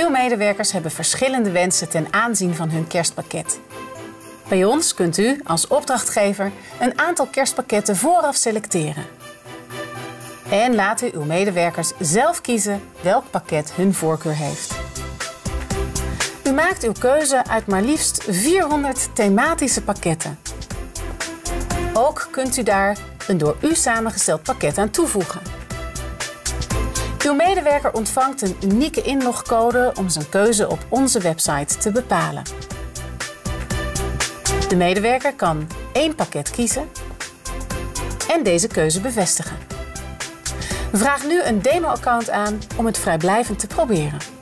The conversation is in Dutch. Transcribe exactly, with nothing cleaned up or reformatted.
Uw medewerkers hebben verschillende wensen ten aanzien van hun kerstpakket. Bij ons kunt u als opdrachtgever een aantal kerstpakketten vooraf selecteren. En laat u uw medewerkers zelf kiezen welk pakket hun voorkeur heeft. U maakt uw keuze uit maar liefst vierhonderd thematische pakketten. Ook kunt u daar een door u samengesteld pakket aan toevoegen. Uw medewerker ontvangt een unieke inlogcode om zijn keuze op onze website te bepalen. De medewerker kan één pakket kiezen en deze keuze bevestigen. Vraag nu een demo-account aan om het vrijblijvend te proberen.